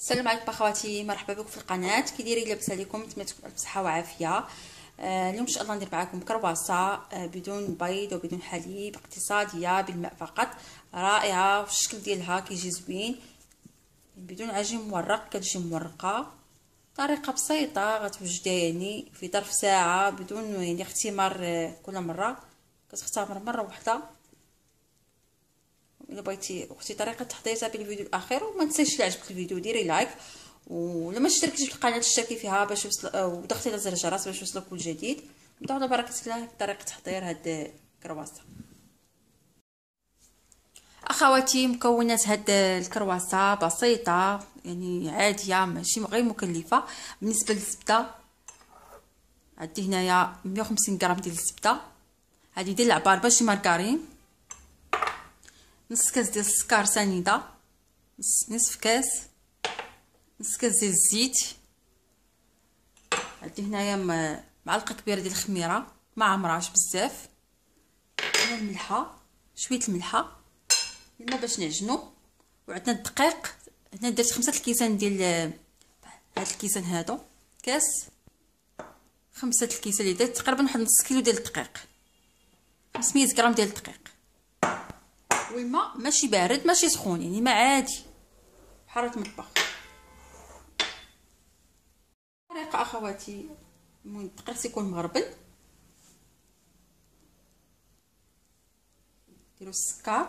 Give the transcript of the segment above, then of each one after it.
السلام عليكم اخواتي، مرحبا بكم في القناه. كي دايرين؟ لاباس عليكم؟ نتمنى تكونوا بصحه وعافيه. اليوم ان شاء الله ندير معكم كرواسه بدون بيض وبدون حليب، اقتصاديه بالماء فقط، رائعه. والشكل ديالها كيجي زوين بدون عجين مورق، كتجي مورقه. طريقه بسيطه غتوجدها يعني في ظرف ساعه بدون يعني اختمار. كل مره كتختمر مره واحده. الا بغيتي اختي طريقه التحضير تابعي الفيديو الاخير، وما تنسيش الا عجبك الفيديو ديري لايك، ولما ما اشتركتيش في القناه اشتركي فيها باش وضغطي على زر الجرس باش يوصلك كل جديد. نبداو على بركه الله طريقه تحضير هاد الكرواسه. اخواتي، مكونات هاد الكرواسه بسيطه يعني عاديه، ماشي غير مكلفه. بالنسبه للزبده عندي هنايا 150 غرام ديال الزبده، هذه ديال العبار ماشي مارغرين. نص كاس ديال السكر سنيده، نصف كاس، نص كاس ديال الزيت. عندي هنايا معلقه كبيره ديال الخميره ما عمراش بزاف، الملحه، شويه الملحه، الماء باش نعجنو. وعندنا الدقيق، هنا درت 5 الكيسان ديال هاد الكيسان هادو، كاس 5 الكيسان اللي درت تقريبا واحد نص كيلو ديال الدقيق، 500 غرام ديال الدقيق. والماء ماشي بارد ماشي سخون، يعني ماء عادي حراره المطبخ. طريقه اخواتي، المهم الدقيق تيكون مغربل، ديروا السكر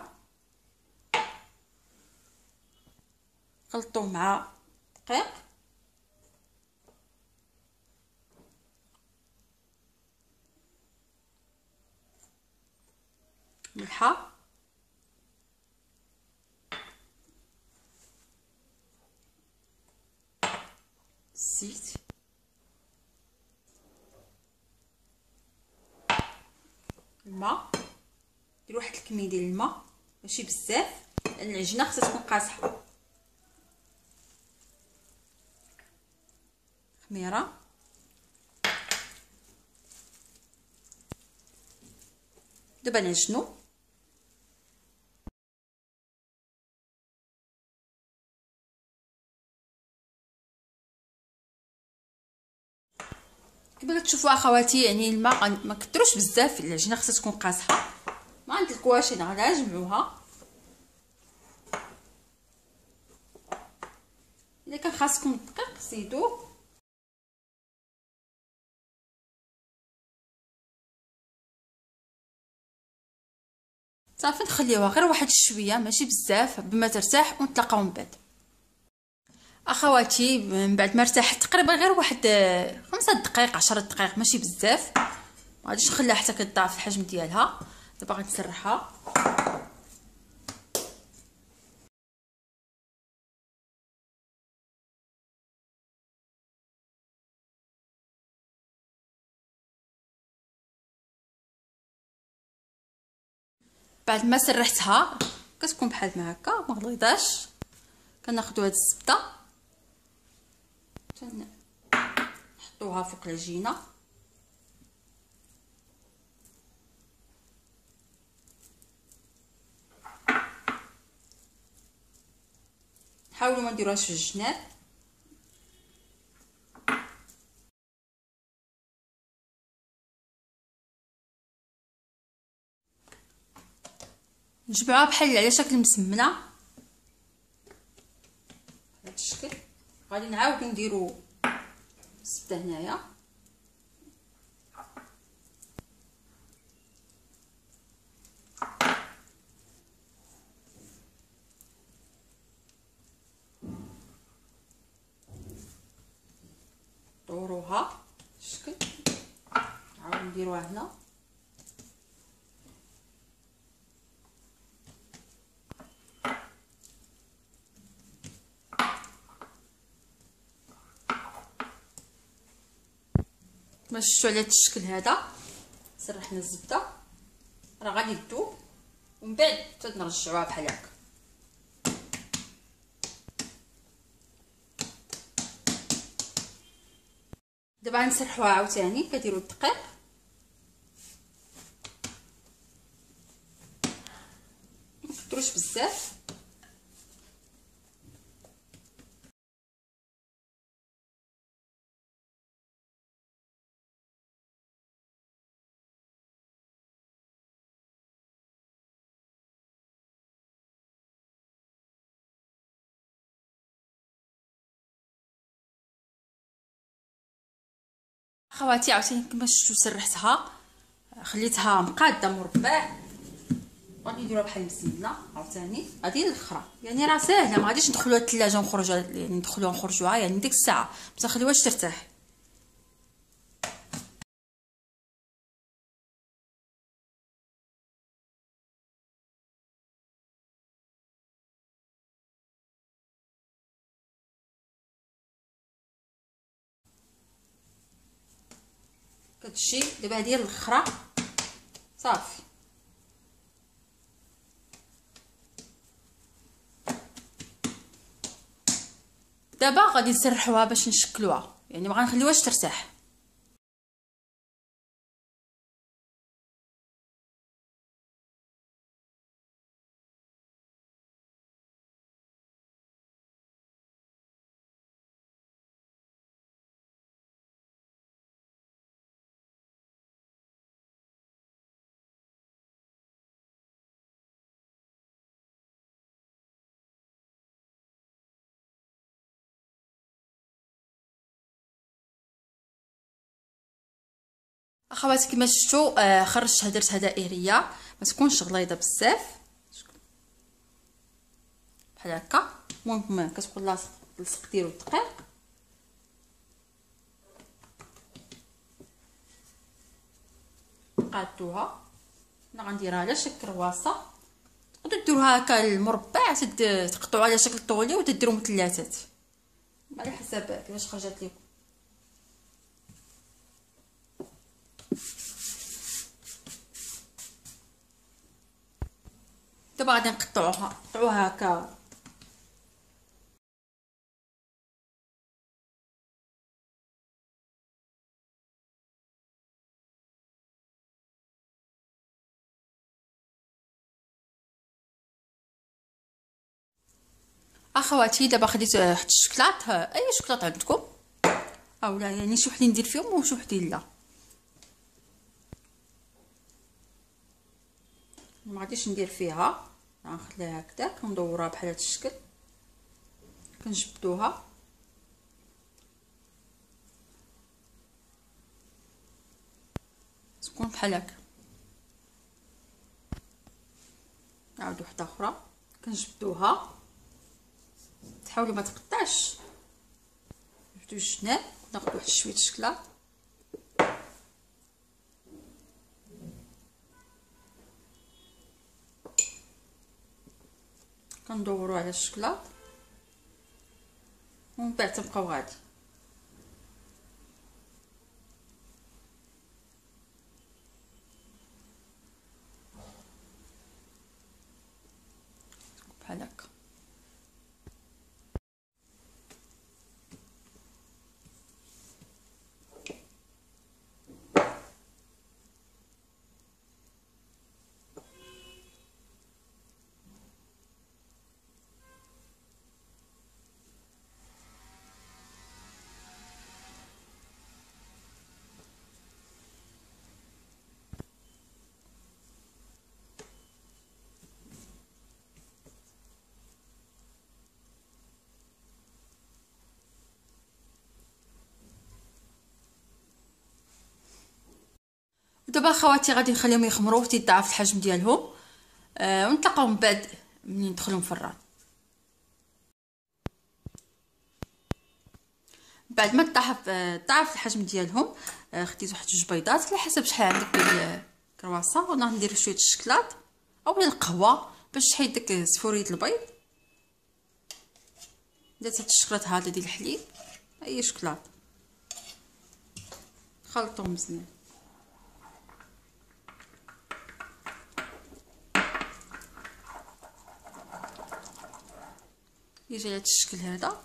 خلطوه مع الدقيق، ملحه، الزيت، الماء. ديروا واحد الكميه ديال الماء ماشي بزاف لان العجينه خصها تكون قاصحه. خميره، دابا نعجنو. كما كتشوفوا اخواتي، يعني الماء ما كتروش بزاف، العجينه خصها تكون قاصحه. ما عند الكواشين غنجمعوها. الا كان خاصكم الدقيق زيدوه. صافي نخليوها غير واحد شويه ماشي بزاف بما ترتاح، ونتلاقاو من بعد. اخواتي من بعد ما ارتاحت تقريبا غير واحد 5 دقائق 10 دقائق ماشي بزاف، ما غاديش نخليها حتى كتضاعف الحجم ديالها. دابا غنسرحها. بعد ما سرحتها كتكون بحال ما هكا مغليظاش، كناخذوا هاد الزبده نحطوها فوق العجينه. حاولوا ما نديروهاش في الجناب. نجمعوها بحال على شكل مسمنه بهذا الشكل. غادي نعاودو نديرو الزبده هنايا، دوروها الشكل، نعاودو نديروها هنا. كما شفتوا على هذا الشكل هذا سرحنا الزبده، راه غادي تذوب ومن بعد حتى نرجعوها بحال هكا. دابا غنسرحوها عاوتاني. كديروا الدقيق، ما تكثروش بزاف، اخواتي عاوتاني كما شفتوا سرحتها، خليتها مقاده مربع، غادي نديروها بحال المسنه. عاوتاني هذه الاخرى يعني راه ساهله، ما غاديش ندخلوها للثلاجه ونخرجوها، يعني ندخلوها ونخرجوها يعني ديك الساعه، ما نخليوهاش ترتاح. كتجي دابا هذه الاخرى صافي. دابا غادي نسرحوها باش نشكلوها، يعني ما غنخليوهاش ترتاح. اخواتي كما شفتوا خرجتها درتها دائريه، ما تكونش غليظه بزاف بحال هكا. المهم كتكون لاصق لصق ديالو دقيق. قادوها انا غنديرها على شكل كرواسه، تقدروا ديروها هكا المربع، تقطعوا على شكل طولي وتديروا مثلثات على حسب كيفاش خرجت لكم. دابا غادي نقطعوها هكا. اخواتي دابا خديت واحد الشكلاط، اي شكلاط عندكم اولا يعني شي وحدين ندير فيهم وشي وحدين لا. ما غاديش ندير فيها، غنخليها هكذا كندورها بحال هذا الشكل، كنجبدوها تكون بحال هكا. نعاود وحده اخرى كنجبدوها، تحاولوا ما تقطعش، جبدوا الجناب. ناخذ واحد شويه الشكلاط كندوروا على الشكلاط ومن بعد تبقاو غادي. بحال هكا. دابا اخواتي غادي نخليهم يخمروا وتيضاعف الحجم ديالهم، ونتلاقاو من بعد ملي ندخلهم في الفران. بعد ما ضاعف الحجم ديالهم، خديت واحد جوج بيضات على حسب شحال عندك ديال الكرواسون، ونروح ندير شويه الشكلاط اولا القهوه باش تحيد داك سفوريه البيض. درت هاد الشكلاط هذا ديال الحليب، اي شكلاط خلطو مزيان. يجي على هاد الشكل هذا.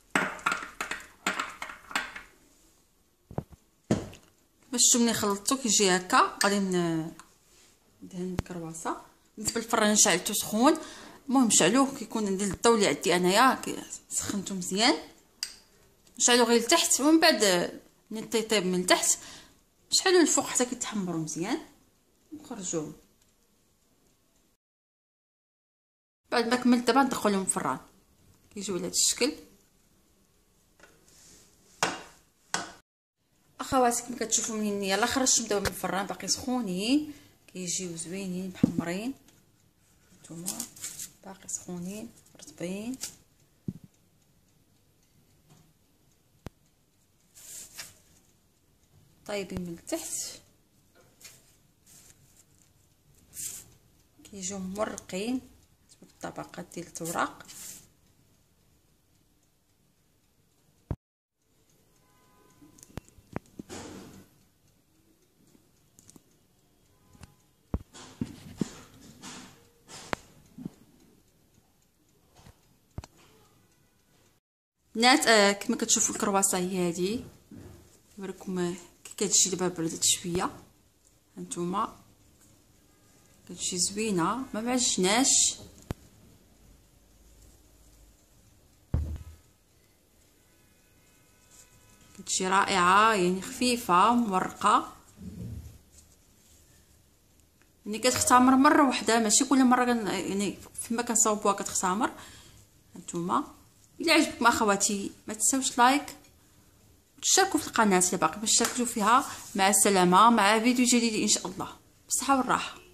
باش ملي خلطتو كيجي هكا. غادي ندهن الكرواسه. بالنسبه للفران شعلته سخون، المهم شعلوه كيكون عندي الضو اللي عندي انايا سخنته مزيان، نشعلو غير لتحت ومن بعد ملي تيطيب من تحت نشعلو الفوق حتى كيتحمروا مزيان ونخرجوهم. بعد ما كملت دابا ندخلهم الفران كيجيو على هذا الشكل. اخواتي كما كتشوفوا منين يلا خرجتهم دابا من الفران باقي سخونين كيجيو زوينين محمرين. هانتوما باقي سخونين رطبين. طايبين من التحت كيجيو مورقين بالطبقات ديال التوراق. بنات كما كتشوفوا الكرواسه هي هذه نوريكم كي كتجي دابا بردت شويه. هانتوما كتجي زوينه ما معجناش كتجي رائعه يعني خفيفه مورقه يعني كتختمر مره واحده ماشي كل مره يعني فيما كنصاوبوها كتختمر. هانتوما الا عجبكم اخواتي ما تنساوش لايك وتشتركوا في القناه الا باقي ما اشتركتوا فيها. مع السلامه مع فيديو جديد ان شاء الله بالصحه والراحه.